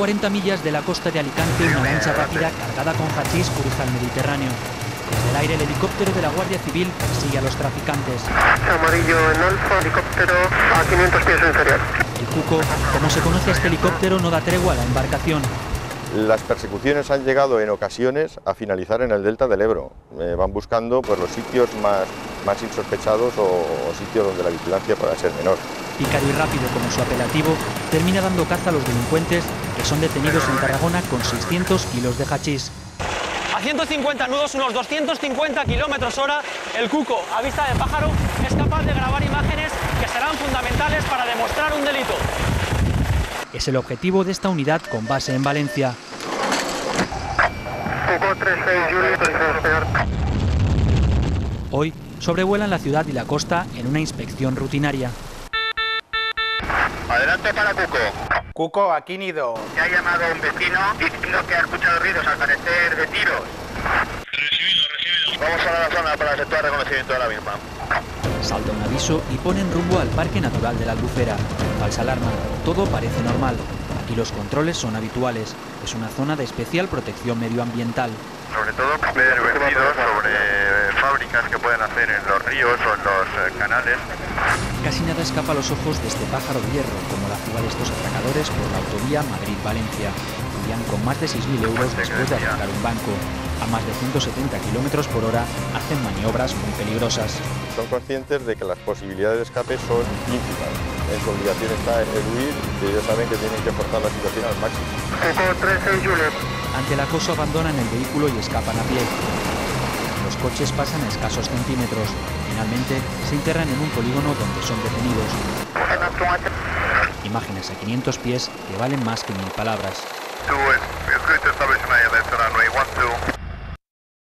40 millas de la costa de Alicante, una lancha rápida cargada con hachís cruza el Mediterráneo. Desde el aire, el helicóptero de la Guardia Civil sigue a los traficantes. Amarillo en alfa, helicóptero a 500 pies inferior. El Cuco, como se conoce a este helicóptero, no da tregua a la embarcación. Las persecuciones han llegado en ocasiones a finalizar en el delta del Ebro. Van buscando pues, los sitios más insospechados o sitios donde la vigilancia pueda ser menor. Pícaro y rápido como su apelativo, termina dando caza a los delincuentes que son detenidos en Tarragona con 600 kilos de hachís. A 150 nudos, unos 250 km/h, el Cuco, a vista de pájaro, es capaz de grabar imágenes que serán fundamentales para demostrar un delito. Es el objetivo de esta unidad con base en Valencia. Cuco 36, Julio, Hoy sobrevuelan la ciudad y la costa en una inspección rutinaria. Adelante para Cuco. Cuco, aquí Nido. Se ha llamado un vecino diciendo que ha escuchado ruidos, al parecer de tiros. Recibido. Vamos a la zona para efectuar reconocimiento de la misma. Salta un aviso y ponen rumbo al Parque Natural de la Albufera. Falsa alarma, todo parece normal. Aquí los controles son habituales. Es una zona de especial protección medioambiental. Sobre todo ver vertidos sobre fábricas que pueden hacer en los ríos o en los canales. Casi nada escapa a los ojos de este pájaro de hierro, como la fuga de estos atracadores por la autovía Madrid-Valencia. Huían con más de 6.000 euros después de atracar un banco. A más de 170 km/h hacen maniobras muy peligrosas. Son conscientes de que las posibilidades de escape son ínfimas. En su obligación está el huir y ellos saben que tienen que forzar la situación al máximo. Cuco 36, Julio. Ante el acoso abandonan el vehículo y escapan a pie. Los coches pasan a escasos centímetros. Finalmente se internan en un polígono donde son detenidos. Imágenes a 500 pies que valen más que 1000 palabras. Tú